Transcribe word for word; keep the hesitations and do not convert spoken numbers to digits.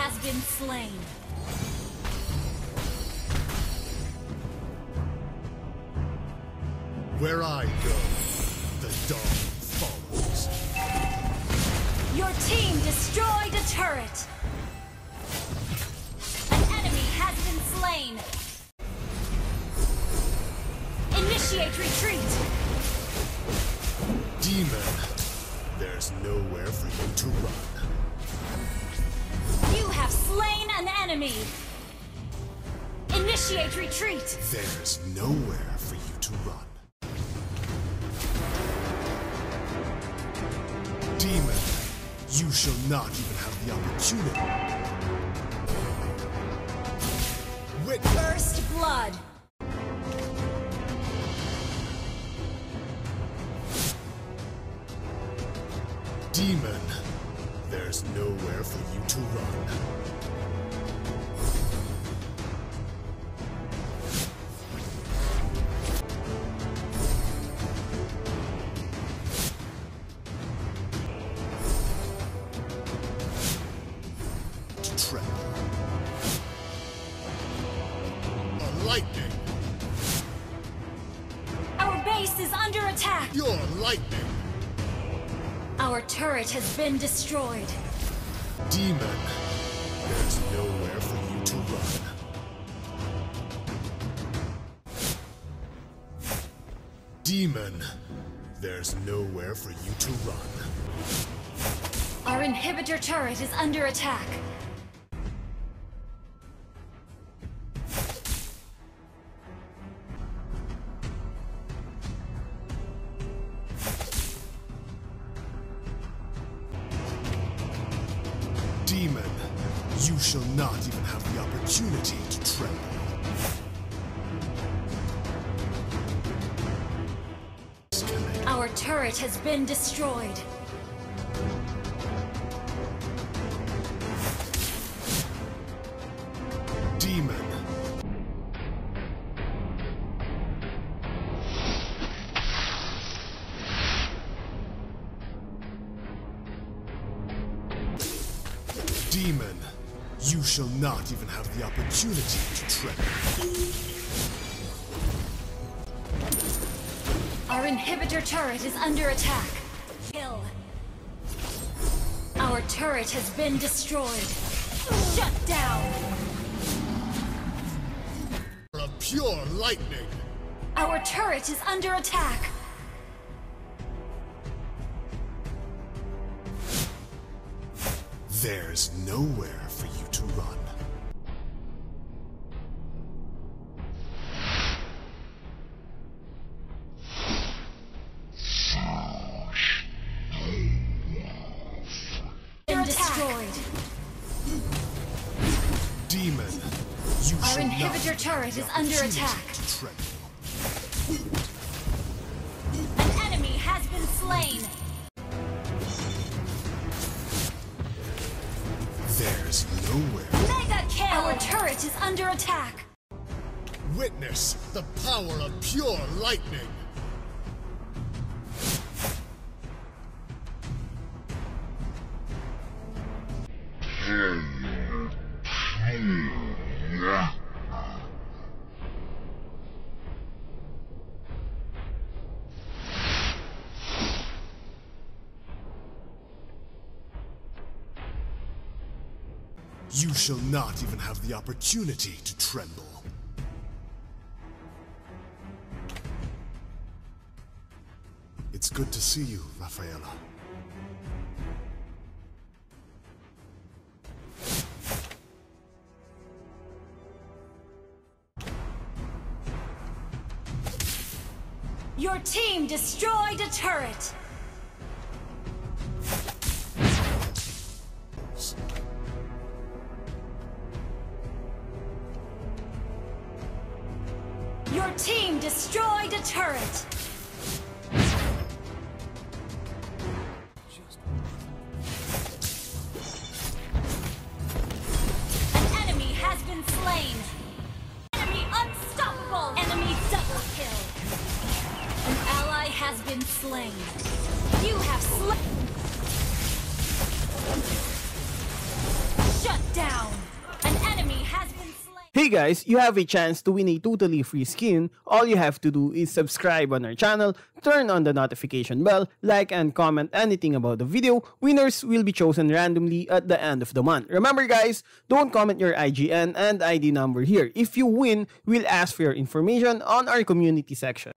has been slain. Where I go, the dawn follows. Your team destroyed a turret. An enemy has been slain. Initiate retreat. Demon, there's nowhere for you to run. You have slain an enemy. Initiate retreat. There's nowhere for you to run. Demon, you shall not even have the opportunity. Wit First blood. Demon, there's nowhere for you to run. Tremble. A lightning! Our base is under attack. Your lightning! Our turret has been destroyed. Demon, there's nowhere for you to run. Demon, there's nowhere for you to run. Our inhibitor turret is under attack. Demon, you shall not even have the opportunity to tremble. Our turret has been destroyed. Demon. Demon, you shall not even have the opportunity to tremble. Our inhibitor turret is under attack. Kill. Our turret has been destroyed. Shut down. A pure lightning. Our turret is under attack. There's nowhere for you to run. Been destroyed. Demon, you Our shall inhibitor not turret have is the under opportunity attack. to tremble. An enemy has been slain. There's nowhere. Mega kill. Our turret is under attack. Witness the power of pure lightning. You shall not even have the opportunity to tremble. It's good to see you, Rafaela. Your team destroyed a turret. Your team destroyed a turret. An enemy has been slain. Enemy unstoppable. Enemy double kill. An ally has been slain. You have slain. Shut down. An enemy has been slain. Hey guys, you have a chance to win a totally free skin. All you have to do is subscribe on our channel, turn on the notification bell, like and comment anything about the video. Winners will be chosen randomly at the end of the month. Remember guys, don't comment your I G N and I D number here. If you win, we'll ask for your information on our community section.